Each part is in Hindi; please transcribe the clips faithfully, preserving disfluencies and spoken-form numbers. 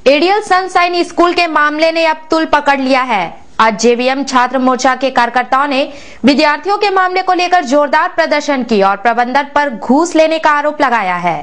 एडियल सनशाइन स्कूल के मामले ने अब तूल पकड़ लिया है। आज जेवीएम छात्र मोर्चा के कार्यकर्ताओं ने विद्यार्थियों के मामले को लेकर जोरदार प्रदर्शन की और प्रबंधन पर घूस लेने का आरोप लगाया है।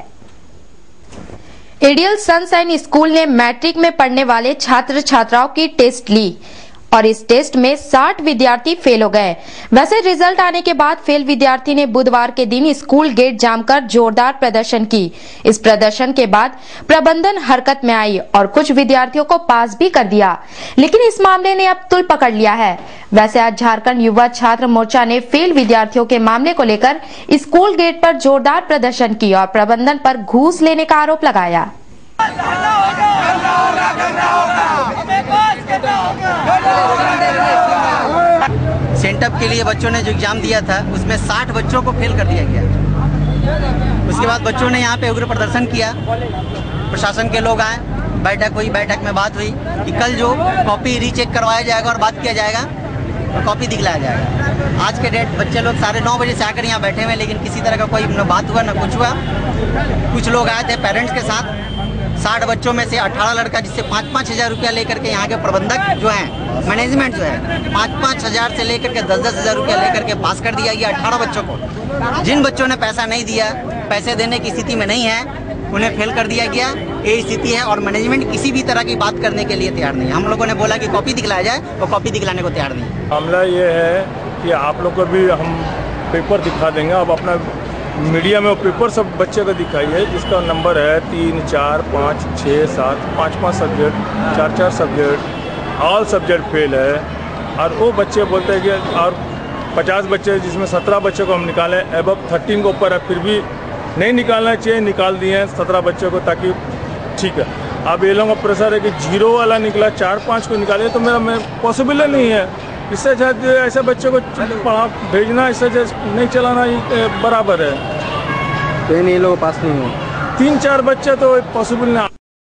एडियल सनशाइन स्कूल ने मैट्रिक में पढ़ने वाले छात्र छात्राओं की टेस्ट ली और इस टेस्ट में साठ विद्यार्थी फेल हो गए। वैसे रिजल्ट आने के बाद फेल विद्यार्थी ने बुधवार के दिन स्कूल गेट जाम कर जोरदार प्रदर्शन की। इस प्रदर्शन के बाद प्रबंधन हरकत में आई और कुछ विद्यार्थियों को पास भी कर दिया, लेकिन इस मामले ने अब तुल पकड़ लिया है। वैसे आज झारखंड युवा छात्र मोर्चा ने फेल विद्यार्थियों के मामले को लेकर स्कूल गेट पर जोरदार प्रदर्शन की और प्रबंधन पर घूस लेने का आरोप लगाया। सेंटअप के लिए बच्चों ने जो एग्जाम दिया था उसमें साठ बच्चों को फेल कर दिया गया। उसके बाद बच्चों ने यहाँ पे उग्र प्रदर्शन किया। प्रशासन के लोग आए, बैठक हुई। बैठक में बात हुई कि कल जो कॉपी रीचेक करवाया जाएगा और बात किया जाएगा और कॉपी दिखलाया जाएगा। आज के डेट बच्चे लोग साढ़े नौ बजे से आकर यहाँ बैठे हुए, लेकिन किसी तरह का कोई न बात हुआ न कुछ हुआ। कुछ लोग आए थे पेरेंट्स के साथ। साठ बच्चों में से अठारह लड़का जिससे पाँच पाँच हजार रुपया लेकर के यहाँ के प्रबंधक जो हैं, मैनेजमेंट जो है, पाँच पाँच हजार से लेकर के दस दस हजार रुपया लेकर के पास कर दिया गया अठारह बच्चों को। जिन बच्चों ने पैसा नहीं दिया, पैसे देने की स्थिति में नहीं है, उन्हें फेल कर दिया गया। ये स्थिति है और मैनेजमेंट किसी भी तरह की बात करने के लिए तैयार नहीं है। हम लोगों ने बोला कि कॉपी दिखलाया जाए, और कॉपी दिखलाने को तैयार नहीं। मामला ये है कि आप लोग को भी हम पेपर दिखा देंगे। अब अपना मीडिया में वो पेपर सब बच्चे को दिखाइए, जिसका नंबर है तीन चार पाँच छः सात पाँच पाँच सब्जेक्ट, चार चार सब्जेक्ट, ऑल सब्जेक्ट फेल है। और वो बच्चे बोलते हैं कि और पचास बच्चे जिसमें सत्रह बच्चे को हम निकालें, एबव थर्टीन को ऊपर है, फिर भी नहीं निकालना चाहिए, निकाल दिए हैं सत्रह बच्चों को ताकि ठीक है। अब ये लोगों का प्रेशर है कि जीरो वाला निकला, चार पाँच को निकाले, तो मेरा मैं पॉसिबल नहीं है। इससे अच्छा ऐसे बच्चों को पढ़ा भेजना, इससे नहीं चलाना बराबर है। तो ये लोग पास नहीं हो, तीन चार बच्चे तो पॉसिबल नहीं।